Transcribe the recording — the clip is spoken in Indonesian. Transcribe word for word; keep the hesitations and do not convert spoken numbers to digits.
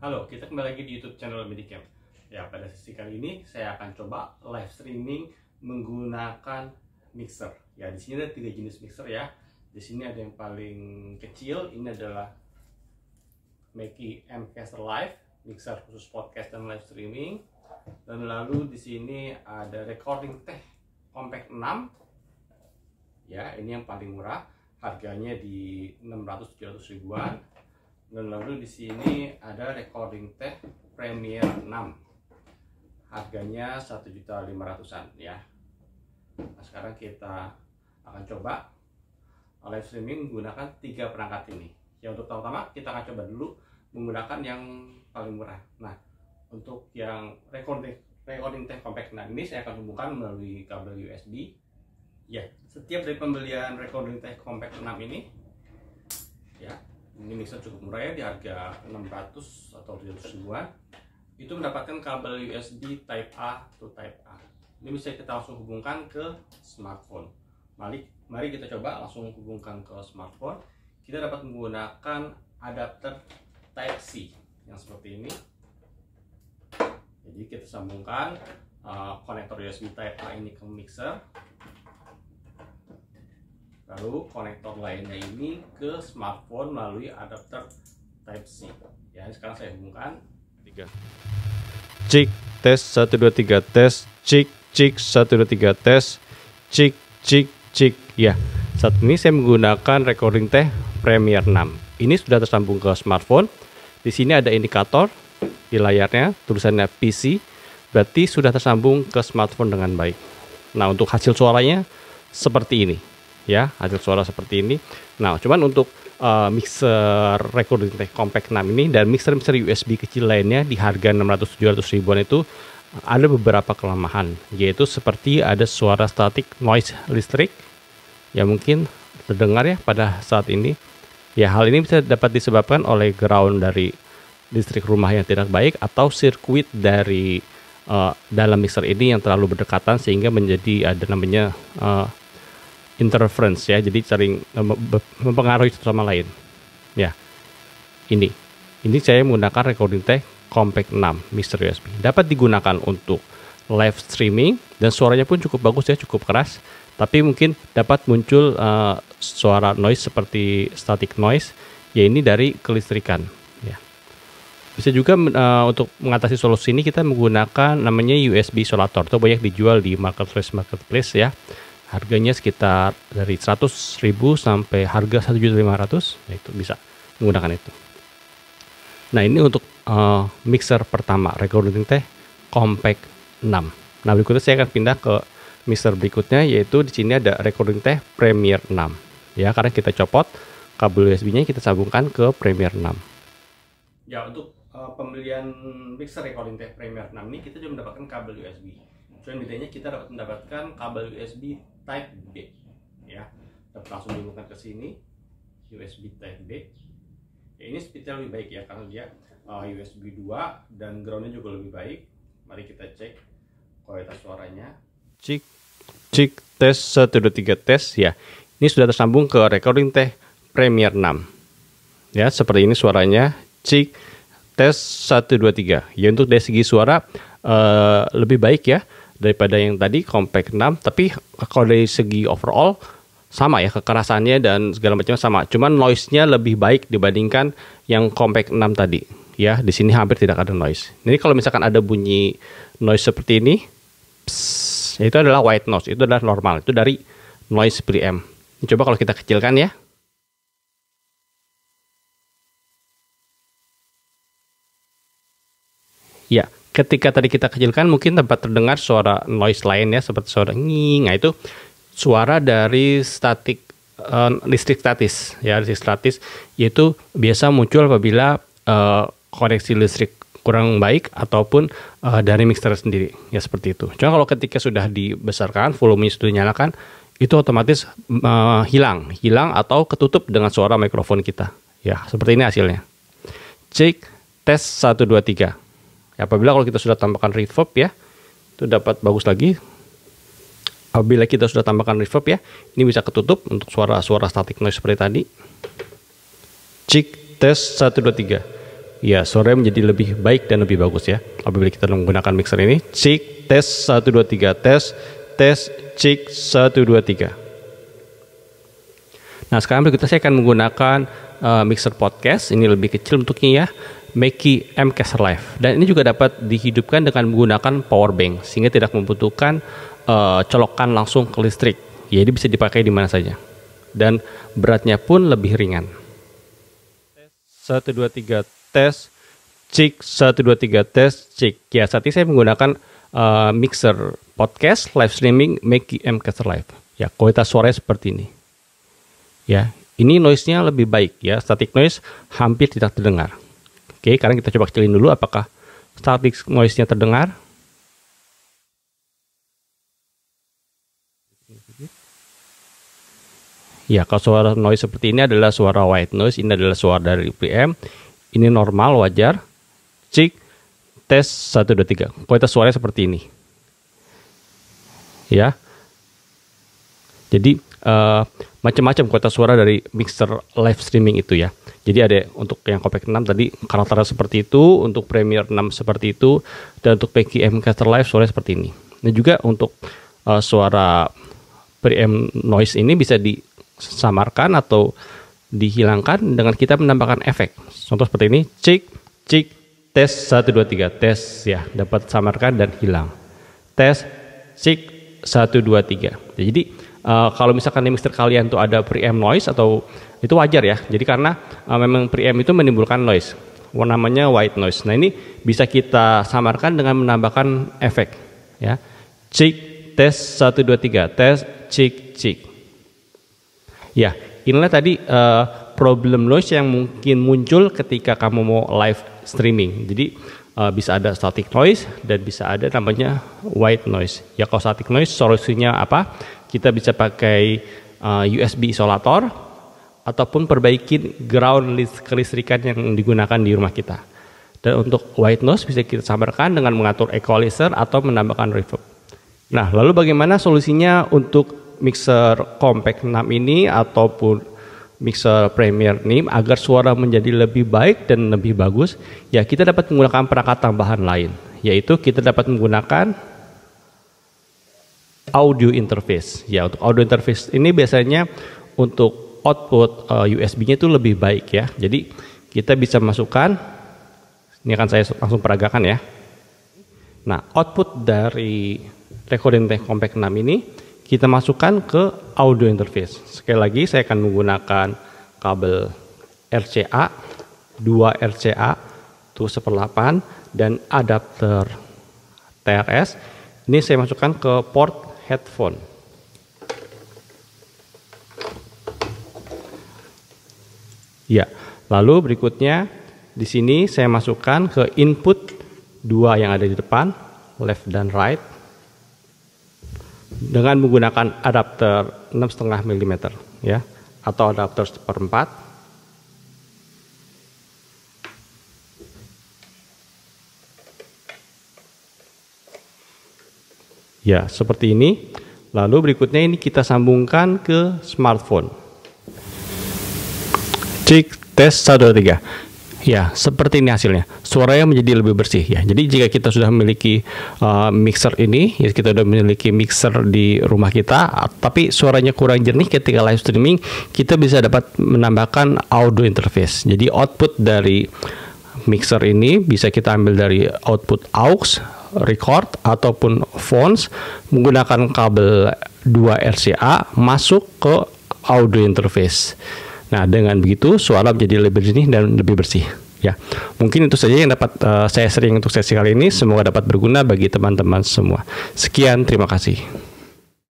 Halo, kita kembali lagi di YouTube channel Medicam. Ya, pada sesi kali ini saya akan coba live streaming menggunakan mixer. Ya, di sini ada tiga jenis mixer ya. Di sini ada yang paling kecil, ini adalah Mackie M-Caster Live, mixer khusus podcast dan live streaming. Dan lalu di sini ada Recording Tech Compact enam. Ya, ini yang paling murah, harganya di enam ratus tujuh ratus ribuan. Dan lalu di sini ada Recording Tech Premier enam, harganya satu juta lima ratusan ya. Nah, sekarang kita akan coba live streaming menggunakan tiga perangkat ini. Ya, untuk pertama kita akan coba dulu menggunakan yang paling murah. Nah, untuk yang Recording Recording Tech Compact enam ini saya akan hubungkan melalui kabel U S B. Ya, setiap dari pembelian Recording Tech Compact enam ini, ya, ini mixer cukup murah ya, di harga enam ratus atau tujuh ratus ribuan, itu mendapatkan kabel U S B Type A to Type A. Ini bisa kita langsung hubungkan ke smartphone. Mari, mari kita coba langsung hubungkan ke smartphone. Kita dapat menggunakan adapter Type C yang seperti ini. Jadi kita sambungkan uh, konektor U S B Type A ini ke mixer. Lalu konektor lainnya ini ke smartphone melalui adapter Type C. Ya, sekarang saya hubungkan. tiga. Cik, tes satu dua tiga tes. Cik, cik satu dua tiga tes. Cik, cik, cik. Ya, saat ini saya menggunakan Recording Tech Premier enam. Ini sudah tersambung ke smartphone. Di sini ada indikator di layarnya, tulisannya P C. Berarti sudah tersambung ke smartphone dengan baik. Nah, untuk hasil suaranya seperti ini. Ya, hasil suara seperti ini. Nah, cuman untuk uh, mixer Recording Tech Compact enam ini dan mixer-mixer U S B kecil lainnya di harga enam ratus tujuh ratus ribuan itu ada beberapa kelemahan, yaitu seperti ada suara static noise listrik yang mungkin terdengar ya pada saat ini. Ya, hal ini bisa dapat disebabkan oleh ground dari listrik rumah yang tidak baik atau sirkuit dari uh, dalam mixer ini yang terlalu berdekatan sehingga menjadi ada namanya uh, interference ya, jadi sering mempengaruhi satu sama lain. Ya, ini, ini saya menggunakan Recording Tech Compact enam mixer U S B. Dapat digunakan untuk live streaming dan suaranya pun cukup bagus ya, cukup keras. Tapi mungkin dapat muncul uh, suara noise seperti static noise, ya ini dari kelistrikan. Ya, bisa juga uh, untuk mengatasi solusi ini kita menggunakan namanya U S B isolator. Itu banyak dijual di marketplace marketplace ya. Harganya sekitar dari seratus ribu sampai harga satu juta lima ratus ribu, itu bisa menggunakan itu. Nah, ini untuk uh, mixer pertama Recording Tech Compact enam. Nah, berikutnya saya akan pindah ke mixer berikutnya, yaitu di sini ada Recording Tech Premier enam. Ya, karena kita copot kabel U S B-nya, kita sambungkan ke Premier enam. Ya, untuk uh, pembelian mixer Recording Tech Premier enam ini kita juga mendapatkan kabel U S B. Cuman bedanya kita dapat mendapatkan kabel U S B Type B, ya, dapat langsung dihubungkan ke sini U S B Type B. Ya, ini speednya lebih baik ya, karena dia uh, U S B dua dan groundnya juga lebih baik. Mari kita cek kualitas suaranya. Cik, cik, tes satu dua tiga tes ya. Ini sudah tersambung ke Recording Tech Premier enam. Ya, seperti ini suaranya. Cik, tes satu dua tiga. Ya, untuk dari segi suara uh, lebih baik ya daripada yang tadi Compact enam, tapi kalau dari segi overall sama ya, kekerasannya dan segala macamnya sama. Cuman noise-nya lebih baik dibandingkan yang Compact enam tadi. Ya, di sini hampir tidak ada noise. Jadi kalau misalkan ada bunyi noise seperti ini, pss, itu adalah white noise, itu adalah normal, itu dari noise preamp. Ini coba kalau kita kecilkan ya. Ya, ketika tadi kita kecilkan mungkin tempat terdengar suara noise lain ya, seperti suara nging. Nah, itu suara dari statik uh, listrik statis ya, listrik statis, yaitu biasa muncul apabila uh, koneksi listrik kurang baik ataupun uh, dari mixer sendiri ya, seperti itu. Cuma kalau ketika sudah dibesarkan, volumenya sudah dinyalakan, itu otomatis uh, hilang, hilang atau ketutup dengan suara mikrofon kita. Ya, seperti ini hasilnya. Cek tes satu dua tiga. Ya, apabila kalau kita sudah tambahkan reverb ya, itu dapat bagus lagi. Apabila kita sudah tambahkan reverb ya, ini bisa ketutup untuk suara-suara static noise seperti tadi. Cik, tes satu dua tiga. Ya, suaranya menjadi lebih baik dan lebih bagus ya apabila kita menggunakan mixer ini. Cek, tes, satu, dua, tiga, tes, tes, cek, satu, dua, tiga. Nah, sekarang berikutnya saya akan menggunakan uh, mixer podcast. Ini lebih kecil bentuknya ya, Mackie M-Caster Live. Dan ini juga dapat dihidupkan dengan menggunakan power bank, sehingga tidak membutuhkan uh, colokan langsung ke listrik. Jadi bisa dipakai di mana saja. Dan beratnya pun lebih ringan. satu, dua, tiga, tes, cek, satu, dua, tiga, tes, cek. Ya, saat ini saya menggunakan uh, mixer podcast live streaming Mackie M-Caster Live. Ya, kualitas suaranya seperti ini. Ya, ini noise-nya lebih baik ya, static noise hampir tidak terdengar. Oke, sekarang kita coba kecilin dulu apakah static noise-nya terdengar. Ya, kalau suara noise seperti ini adalah suara white noise, ini adalah suara dari preamp. Ini normal, wajar. Cek, tes, satu, dua, tiga. Kualitas suaranya seperti ini. Ya. Jadi, uh, macam-macam kualitas suara dari mixer live streaming itu ya. Jadi ada untuk yang Compact enam tadi karakternya seperti itu, untuk Premiere enam seperti itu, dan untuk Mackie M-Caster Live suaranya seperti ini. Dan juga untuk uh, suara preamp noise ini bisa disamarkan atau dihilangkan dengan kita menambahkan efek. Contoh seperti ini, cek, cek, tes, satu, dua, tiga, tes, ya, dapat samarkan dan hilang. Tes, cek, satu, dua, tiga. Jadi, uh, kalau misalkan di mixer kalian tuh ada preamp noise atau itu wajar ya. Jadi karena uh, memang preamp itu menimbulkan noise, namanya white noise. Nah ini bisa kita samarkan dengan menambahkan efek, ya. Cek, tes, satu, dua, tiga, tes, cek, cek. Ya, inilah tadi uh, problem noise yang mungkin muncul ketika kamu mau live streaming. Jadi uh, bisa ada static noise dan bisa ada namanya white noise. Ya, kalau static noise solusinya apa? Kita bisa pakai uh, U S B isolator ataupun perbaikin ground list kelistrikan yang digunakan di rumah kita. Dan untuk white noise bisa kita samarkan dengan mengatur equalizer atau menambahkan reverb. Nah, lalu bagaimana solusinya untuk mixer Compact enam ini ataupun mixer Premiere ini agar suara menjadi lebih baik dan lebih bagus? Ya, kita dapat menggunakan perangkat tambahan lain, yaitu kita dapat menggunakan audio interface. Ya, untuk audio interface ini biasanya untuk output uh, U S B-nya itu lebih baik ya. Jadi kita bisa masukkan, ini akan saya langsung peragakan ya. Nah, output dari recording tech Compact enam ini kita masukkan ke audio interface. Sekali lagi saya akan menggunakan kabel R C A, dua R C A, tuh seperdelapan dan adapter T R S. Ini saya masukkan ke port headphone. Ya, lalu berikutnya di sini saya masukkan ke input dua yang ada di depan, left dan right, dengan menggunakan adapter enam koma lima milimeter ya, atau adapter seperempat. Ya, seperti ini. Lalu berikutnya ini kita sambungkan ke smartphone. Cek, tes, satu, dua, tiga. Ya, seperti ini hasilnya. Suaranya menjadi lebih bersih ya. Jadi jika kita sudah memiliki uh, mixer ini, ya kita sudah memiliki mixer di rumah kita, tapi suaranya kurang jernih ketika live streaming, kita bisa dapat menambahkan audio interface. Jadi output dari mixer ini bisa kita ambil dari output aux, record ataupun phones menggunakan kabel dua R C A masuk ke audio interface. Nah, dengan begitu suara menjadi lebih jernih dan lebih bersih. Ya, mungkin itu saja yang dapat uh, saya sharing untuk sesi kali ini. Semoga dapat berguna bagi teman-teman semua. Sekian, terima kasih.